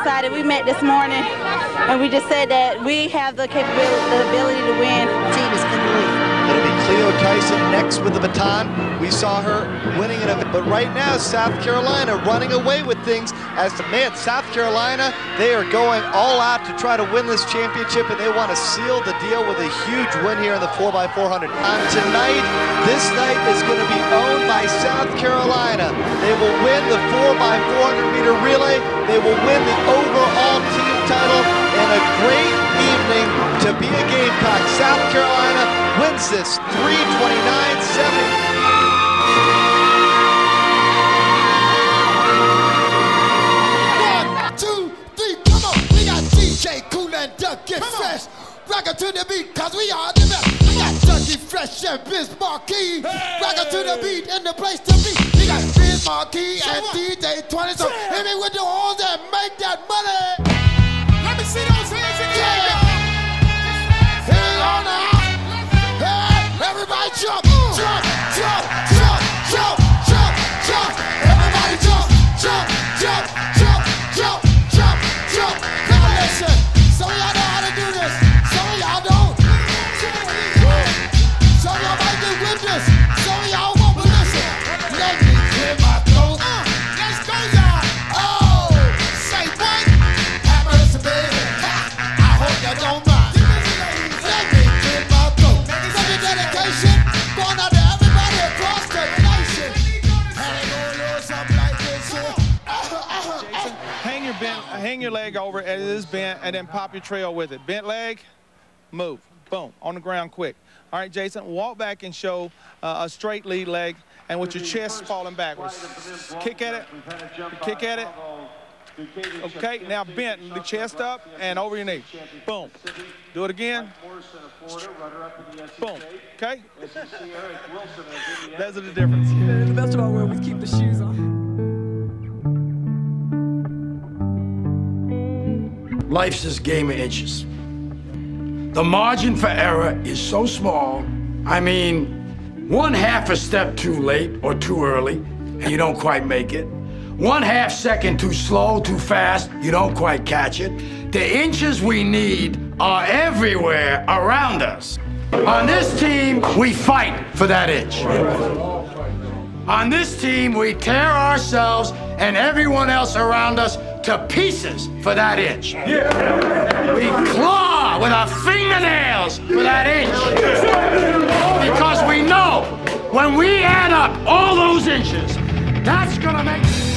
excited. We met this morning, and we just said that we have the capability, the ability to win. The team is in the lead. It'll be Cleo Tyson next with the baton. We saw her winning an event, but right now South Carolina running away with things. As the man, South Carolina, they are going all out to try to win this championship, and they want to seal the deal with a huge win here in the 4x400. Tonight, this night is going to be owned by South Carolina. They will win the 4x400 meter relay. They will win the overall team title, and a great evening to be a Gamecock. South Carolina wins this 329-70. 1, 2, 3, come on. We got DJ Cool and Duck Get Fresh. Rock it to the beat, cause we are the best. We got Ducky Fresh and Biz Marquee. Rock it to the beat and the place to be. We got Biz Marquee and DJ 20. So hit me with the horns and make that money. Let me see those hands again. Here we go now. Hey, everybody jump, jump, jump, jump, jump, jump, jump. Everybody jump, jump, jump, jump, jump, jump, jump. Now listen, some of y'all know how to do this. Some of y'all don't. Some of y'all might get with this. Some of y'all won't, but listen. Let me clear my throat. Let's go, y'all. Oh, say what? Have mercy, baby. I hope you don't mind. Let me clear my throat. For the dedication, going out to everybody across the nation. And they gonna learn something like this here. Hang your leg over as it is bent, and then pop your trail with it. Bent leg, move, boom, on the ground quick. All right, Jason, walk back and show a straight lead leg, and with your chest falling backwards. Kick at it, kick at it. Okay, now bent, the chest up and over your knee. Boom. Do it again. Boom. Okay? Those are the difference. The best of all worlds, we keep the shoes on. Life's this game of inches. The margin for error is so small. I mean, 1/2 a step too late or too early, and you don't quite make it. 1/2 second too slow, too fast, you don't quite catch it. The inches we need are everywhere around us. On this team, we fight for that inch. On this team, we tear ourselves and everyone else around us to pieces for that inch. We claw with our fingernails for that inch. Because we know when we add up all those inches, that's gonna make